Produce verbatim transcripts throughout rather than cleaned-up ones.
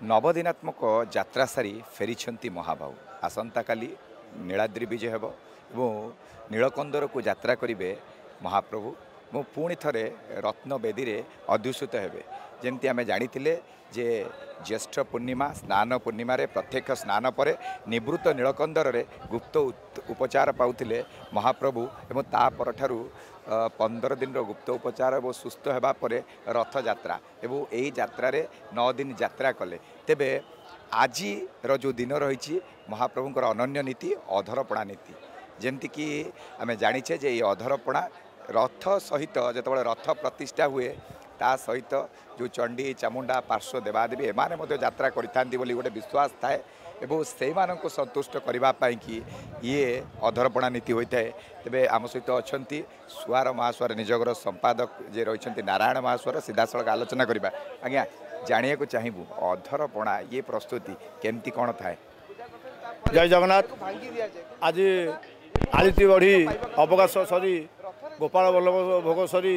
नवदिनात्मक यात्रा सारी फेरी महाबाहु आसंता काली नीलाद्रि विजय हेब और नीलकंदर को यात्रा करेंगे महाप्रभु मो पुणी थे रत्न बेदी रे अधिष्ठित हेबे जमती आम जानी जे ज्येष्ठ पूर्णिमा स्नान पूर्णिमा रे प्रत्यक्ष स्नान पर निवृत्त नीलकंदर रे गुप्त उपचार पाउथिले महाप्रभु एवं तापर ठारू पंदर दिन गुप्त उपचार और सुस्थ होगा पर रथ यात्रा एवं यही यात्रा नौ दिन यात्रा कले तेबे आज जो दिन रही महाप्रभुंकर अनन्य नीति अधरपणा नीति जमती कि आम जाचे जे अधरपणा रथ सहित जो रथ प्रतिष्ठा हुए ता सहित जो चंडी चामुंडा पार्श्व देवादेवी एमाने मध्य यात्रा करिथांती बोली गोटे विश्वास थाए एवं से संतुष्ट करने कि ये अधरपणा नीति होता है। तेबे आम सहित अच्छा सुआर महास्वर निजगर संपादक जे रही नारायण महास्वर सीधा सड़क आलोचना करवा आज्ञा जानिया को चाहिए अधरपणा ये प्रस्तुति केमती कौन थाए। जय जगन्नाथ। आज आलिती बढ़ी अवकाश सरी गोपाल बल्लभ भोग सरी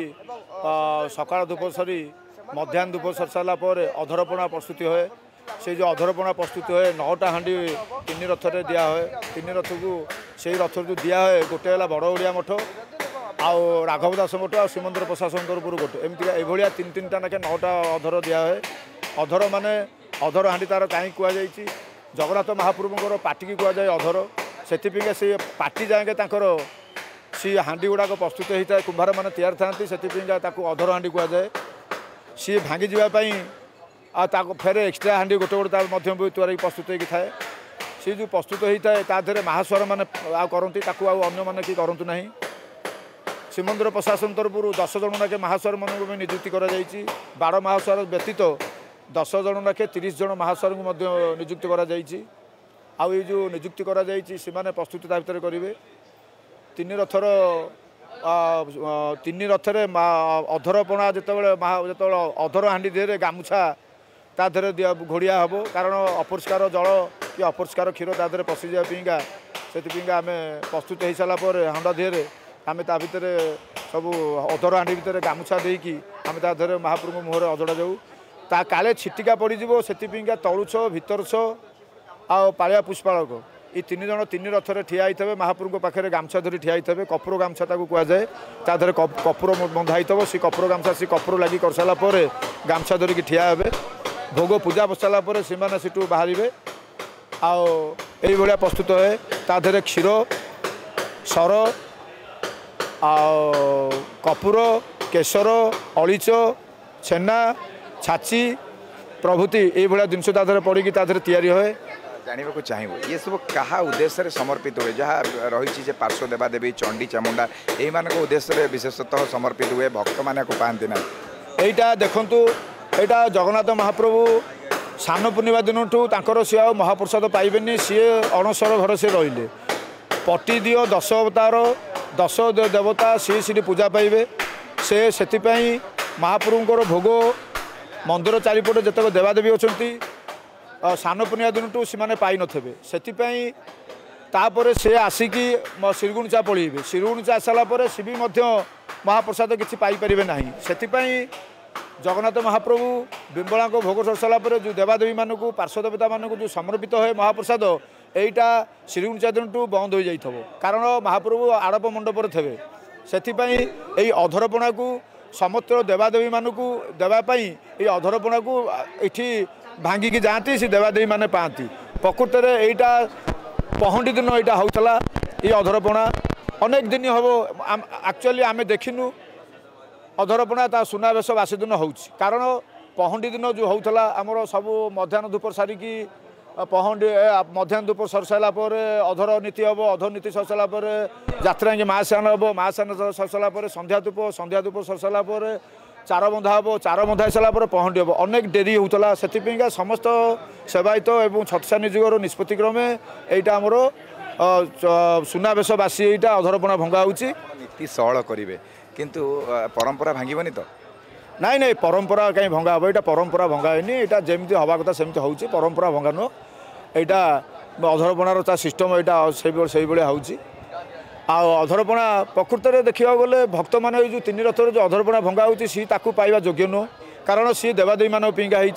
सकाल धूप सरी मध्याह्न धूप सर सारापर अधरपणा प्रस्तुति हुए से जो अधरपणा प्रस्तुति हुए नौटा हाँ तीन रथ में दिया हुए तीन रथ को से रथ जो दिया हुए गोटे है बड़ ओडिया मठ आउ राघव दास मठ आ श्रीमंदिर प्रशासनपुर गोटे एमती ये तीन तीन टा नाके नौटा अधर दिया हुए अधर माने अधर हाँ तार कहीं कहुई जगन्नाथ महाप्रभुंर पार्टी की कहुए अधर से से पार्टी जाएंगे तांकर सी हांडी गुड़ाक प्रस्तुत होता है कुंभार मैंने तैयार था से अधर हाँ कहुए सी भांगी जावाई आ फेर एक्सट्रा हाँ गोटे गोटे भी तैयारी प्रस्तुत होती थाए सी जो प्रस्तुत होता है तादे महास्वर मैंने करती अन्य मैंने कि करूँ ना श्रीमंदिर प्रशासन तरफ दस जन नाके महास्वर मान भी नियुक्ति कर बार महास्वर व्यतीत दस जन नाके तीस जन महास्वर को नियुक्ति कर जो नियुक्ति कर प्रस्तुति ता भर करेंगे तीन रथर तीन रथरे अधरपणा जो जो अधर हाँ देहरे गामुछा ता देहरे दिया घोड़िया हम कारण अपरिष्कार जल कि अपरिष्कार क्षीर ता देहरे पशि जावाईका से आम प्रस्तुत हो सारापर हांड देहरे आम ता भर सब अधर हाँ भितर गामुछा देकी आम ता देहरे महाप्रभु मुहर अजड़ा जाऊ ता काले छिटिका पड़ो से तलुछ भितरछ आ पालिया पुष्पाड़क ये तीन जन तीन रथरे ठिया होते महाप्रभु पाखे गामछा धरी ठिया होते कपूर गामछा कहुए तादे कपूर बंधा हो सी कपूर गामछा सी कपूर लगी कर सारापर गामछा धरिकी ठिया हे भोग पूजा बसारापर से सीटू बाहर आया प्रस्तुत है तादे क्षीर सर आ कपूर केशर अलीच छेना छाची प्रभृति ये जिनस तादे पड़ी तादे तैयारी हुए जानवा को चाहिए ये सब क्या उद्देश्य समर्पित हुए जहाँ रही पार्श्व देवादेवी चंडी चामुंडा यही उद्देश्य विशेषतः समर्पित हुए भक्त मान को पाती ना यहीटा देखु यहाँ जगन्नाथ महाप्रभु सान पूर्णिमा दिन ठूँ सी आ महाप्रसाद पाइबेनि सी अणसर घर से रही पटी दियो दश अवतार दश देवता सी सी पूजा पाइबे से से महाप्रभुंर भोग मंदिर चारिपटे जितक देवादेवी अच्छा सान पूर्णिमा दिन टू से पाई नथे से आसिकी श्रीगुणिचा पलैबे श्रीगुणिचा आसारापर सी भी महाप्रसाद किसी पाइपर ना से जगन्नाथ महाप्रभु बिंबला भोग सर सारापर जो देवादेवी मानक पार्श्वदेवता मानक जो समर्पित है महाप्रसाद यहीटा श्रीगुणिचा दिन टू बंद हो जाइए कारण महाप्रभु आड़प मंडपर थे से अधरपणा को समस्त देवादेवी मानक देवाई ये अधरपणा को ये भांगिकी जाती से देवादेवी माने पाती प्रकृत में यहाँ पहंडी दिन यहाँ होता ये अधरपणा अनेक दिन हम एक्चुअली आम देखिनु अधरपणा ता सुनावेश बासी दिन हो कारण पहंडी दिन जो होता आमर सब मध्याह्न धूप सारिकी पहंडी मध्याह्न धूप सर सारापर अधर नीति हम अधर नीति सर सारापर यात्रा महास्नान हम महास्नान सर सारापर संध्या धूप संध्या धूप सर सारापर चार बंधा हम चार बंधा हो सारापर पहंडी हम अनेक डेरी होता से समस्त सेवायत और छत्सा निजुगर निष्पत्ति क्रमे यहाँ आमर सुनावेशवासी यहाँ अधरपणा भंगा नीति सहल करेंगे किंतु परंपरा भांगनी तो नाई नाई परंपरा कहीं भंगा हम यहाँ परंपरा भंगा है यहाँ जमी हवा कथा सेमती हो परंपरा भंगा नुह यहाँ अधरपणार सिस्टम यहाँ से भाई अधरपणा प्रकृत में देखा गले भक्त मान जो तीन रथर जो अधरपणा भंगा होती सी पाइबा योग्य नुह कारण सी देवादेवी मान पिंगा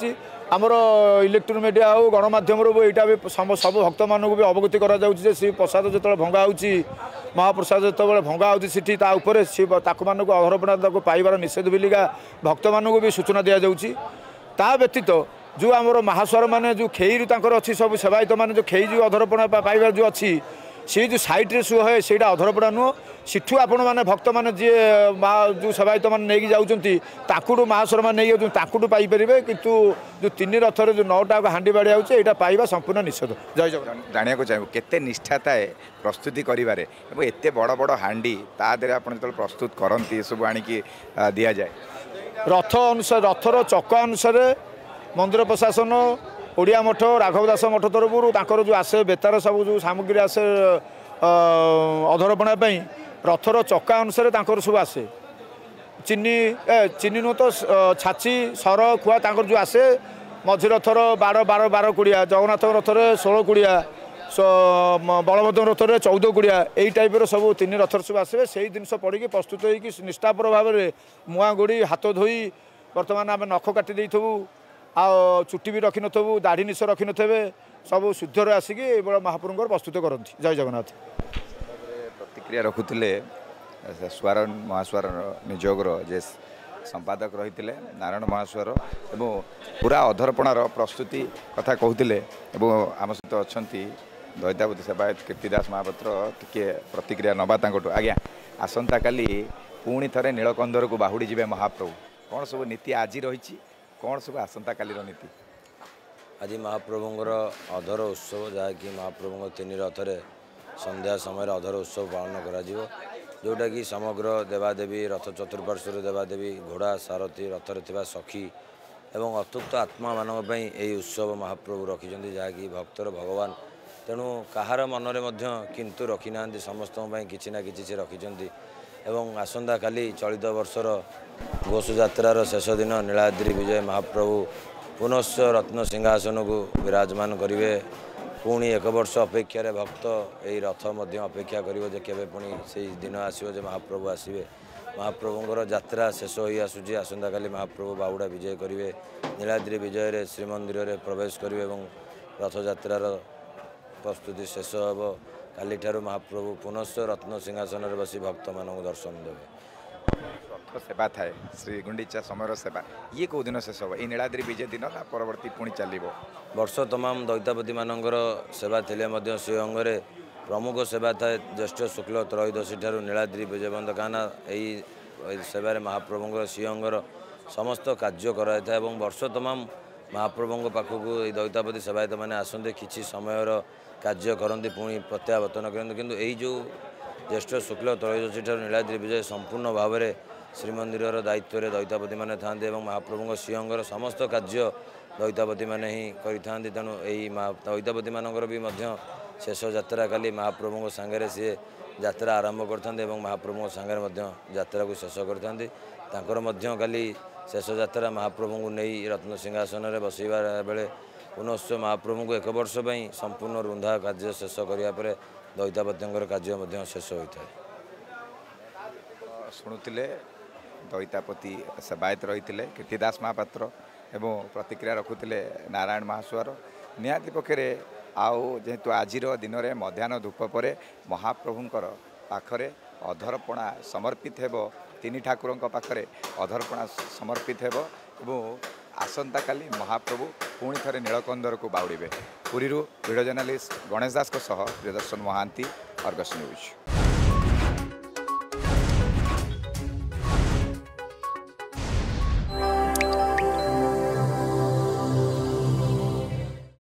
आमर इलेक्ट्रोनिक मीडिया हो गणमाध्यम यहाँ भी सब भक्त मानक भी अवगति करा श्री प्रसाद जो भंगा हो महाप्रसाद जो भंगा हो सी मानक अधरपणा पाइबार निषेध बिलिका भक्त मानक भी सूचना दि जाऊँगी ता व्यतीत जो आमर महास्वर मैंने जो खेई अच्छी सब सेवायत मैंने जो खेई जो अधरपणा पाइबार जो अच्छी सी जो सैट्रे शु है से अधरपड़ा नुह सिठू आपण मैंने भक्त मैंने जी जो सेवायत मैंने नहीं जाऊँगी महास्वर मैंने नहीं जाऊँ पाइपर कितु जो तीन रथर जो नौटा हांडी बाड़ी आउे पाइबा संपूर्ण निषेध जय जगन्नाथ जाना चाहिए केते निष्ठा थाए प्रस्तुति करिबारे एवं एते बड़ बड़ हांडी ता देरे आपण जो प्रस्तुत करती सब आणिकी दि जाए रथ अनुसार रथर चक अनुसार मंदिर प्रशासन ओडिया मठ राघवदास मठ तरफ जो आसे बेतार सब जो सामग्री आसे अधरपणा रथर चक्का अनुसार सब आसे चीनी ए चीनी नुह तो छाची सर खुआ जो आसे मझी रथर बार बार बार कोड़िया जगन्नाथ रथर षोल कोड़िया बलभद्र रथर चौदह कोड़िया यही टाइप सब तीन रथर सब आसवे से जिनस पड़ी प्रस्तुत होगी निष्ठापर भाव में मुआ गोड़ी हाथ धोई बर्तमान आम नख काटी देथबू आ चुट्टी भी रखी नथबू दाढ़ी निश रखी नथे सब शुद्धर आसिकी महाप्रभु प्रस्तुत करती जय जगन्नाथ प्रतिक्रिया रखुले स्वर महास्वर निजोगर जे संपादक रही नारायण महास्वर एवं पूरा अधरपणार प्रस्तुति कथा कहते आम सहित अच्छा दयितापति सेवायत कीर्तिदास महापात्र टिके प्रतिक्रिया नवा आज्ञा आसंता काली पुणी थे नीलकंदर को बाहुड़ी जी महाप्रभु कौन सब नीति आज रही कौन सब आसंता काली नीति आज महाप्रभुंर अधर उत्सव जहाँकि महाप्रभु तीन रथरे संध्या समय अधर उत्सव पालन करा जोटा कि समग्र देवादेवी रथ चतुर्पार्श्वर देवादेवी घोड़ा सारथी रथरे थिबा सखी एवं अतुप्त आत्मा मानक यही उत्सव महाप्रभु रखिंट जहाँकि भक्तर भगवान तेणु कहार मनरे मध्य किंतु रखी ना समस्त किसी ना कि रखिंट एवं आसंता काली चलित वर्षर घोष यात्रार शेष दिन नीलाद्रि विजय महाप्रभु पुनश्च रत्न सिंहासन को विराजमान करेंगे पुणी एक वर्ष अपेक्षा भक्त यही रथ मध्य अपेक्षा करिवो जे केबे पुणी से दिन आसीबो जे महाप्रभु आसीबे महाप्रभुंर यात्रा शेष हो आसूची आसंता काली महाप्रभु बाहुड़ा विजय करेंगे नीलाद्रि विजय रे श्रीमंदिर रे प्रवेश करेंगे और रथ यात्रार प्रस्तुति शेष हम काली ठारू महाप्रभु पुनश्च रत्न सिंहासन रे बसी भक्त मानक दर्शन देवे रथ सेवा थाए श्री गुंडीचा समय सेवा ये कौ दिन शेष हम ये नीलाद्रि विजय दिन ना परवर्ती पुणी चलो वर्ष तमाम दैतापति मानकर सेवा थिले मध्य से अंगरे प्रमुख सेवा थाए ज्येष्ठ शुक्ल त्रयोदशी ठारू नीलाद्रि विजय बंद काना यही सेवार महाप्रभुंर श्रीअंगर समस्त कार्य कराई था वर्ष तमाम महाप्रभु पाखक दैतापति सेवायत मैंने आसते किसी समय कार्य करती पुणी प्रत्यावर्तन करते किंतु यही जो ज्येष्ठ शुक्ल त्रयोदशी ठारू नीलाद्रि विजय संपूर्ण भाव में श्रीमंदिर दायित्व दैतापति मैंने था महाप्रभु श्रीअंगर समस्त कार्य दैतापति मैंने ही करें तेणु यही दैतापति मानकर भी शेष यात्रा काली महाप्रभु सांगे सी यात्रा आरंभ करते महाप्रभु सांगे यात्रा को शेष करते काली शेष यात्रा महाप्रभु को नहीं रत्न सिंहासन में बसवा बेले पुनश्च महाप्रभु को एक वर्ष संपूर्ण रुंधा कार्य शेष करापर दैतापति कार्य शेष होता है शुणुले दैतापति सेवायत रही कीर्तिदास महापात्र एवं प्रतिक्रिया रखुले नारायण महास्वर निहाती पक्षे आउ जेहेतु आज दिन में मध्याह्न धूप पर महाप्रभुंर पाखरे अधरपणा समर्पित हेब तीन ठाकुर पाखरे अधरपणा समर्पित हेब एवं आसंता काली महाप्रभु पुणी थे नीलकंदर को बाउड़े Puri video journalist Ganesh Das Priyadarshan Mohanty Argus news.